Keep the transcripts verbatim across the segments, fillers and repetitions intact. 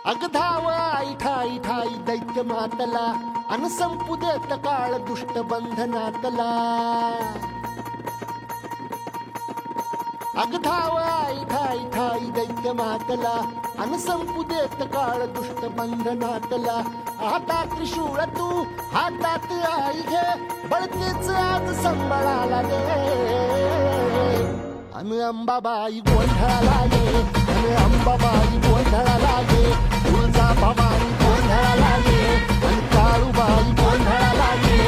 अग धाव आई ठाई ठाई दैत्य मातला अन संपू देत काळ दुष्ट बंधनातला. अग धाव आई ठाई ठाई दैत्य मातला अन संपू देत काळ दुष्ट बंधनातला. हातात त्रिशूळ तू हातात आई घे बळतेच आज संबळाला रे. अन अंबाबाई गोंधळाला ये अन अंबाबाई गोंधळाला ये. तुळजा भवानी गोंधळाला ये अन काळूबाई गोंधळाला ये.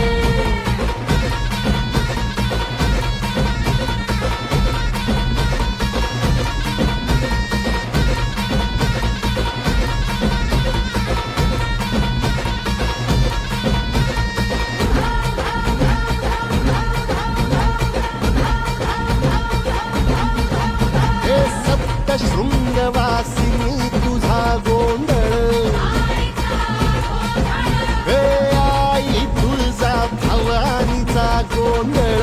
शृंगवासिनी तुझा गोंधळ हे आई तुळजा भवानीचा गोंधळ.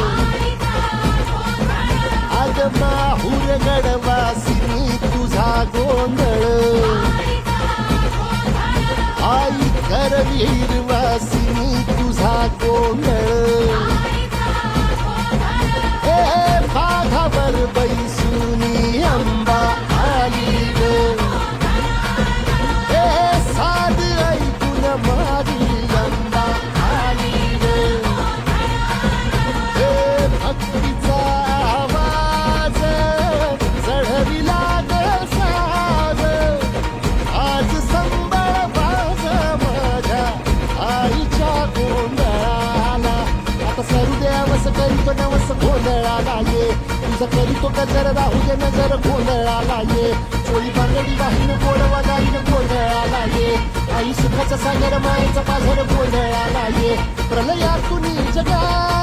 अग माहूर गडवासिनी तुझा गोंधळ आई करवीर वासिनी तुझा गोंधळ. हे बाघावर बैसुनी अंबा आली ग. हे साध ऐकून माझी अंबा आली ग. हे भक्तीचा आवाज चढविला ग साज. आज संबळ बाज माझ्या आईच्या गोंधळाला. आता सरू देवस करीतो नवस गोंधळाला ये. तुझं करीतो गजर राहू दे नजर गोंधळाला ये. चोळी बांगडी वाहीन गोडवा गाईन गोंधळाला ये. आई सुखाचा सागर मायेचा पाझर गोंधळाला ये. प्रलयातून जगा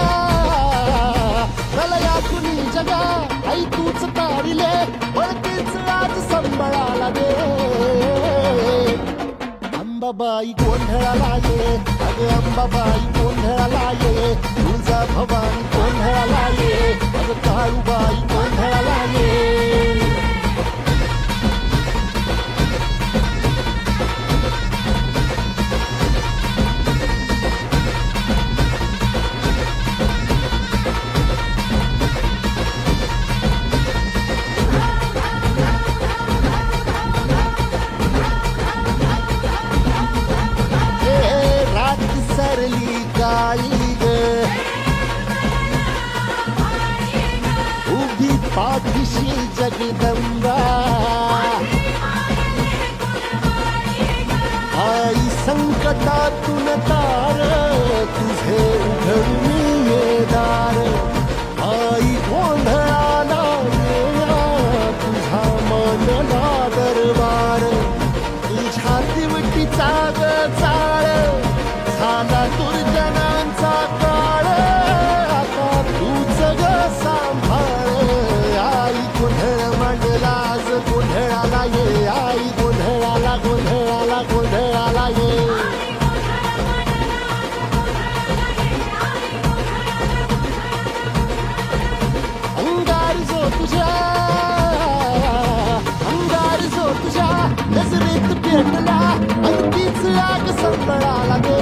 प्रलयातून जगा आई तूच तारिले वळतीच आज संबळाला दे. अंबाबाई गोंधळाला ये अग अंबाबाई गोंधळाला ये. तुळजा भवानी गोंधळाला ये अग काळूबाई गोंधळाला ये. सरली काळी ग उभी पाठीशी जगदंबा. आई संकटातून तार तुझे उघडून ये दार. आई गोंधळाला ये तुझा मनला दरबार. तुझ्या दिवटीचा ग चाळ झाला दुर्जनांचा काळ. आता तूच ग सांभाळ. आई गोंधळ मांडला आज गोंधळाला ये. आई गोंधळाला गोंधळाला गोंधळाला ये. अंगार जो तुझ्या अंगार जो तुझ्या नजरेत पेटला अगदीच आग संबळाला दे.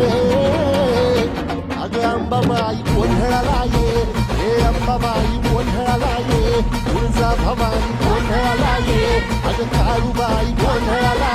अग अंबाबाई गोंधळाला ये हे अंबाबाई गोंधळाला ये. तुळजा भवानी गोंधळाला ये अग काळूबाई गोंधळाला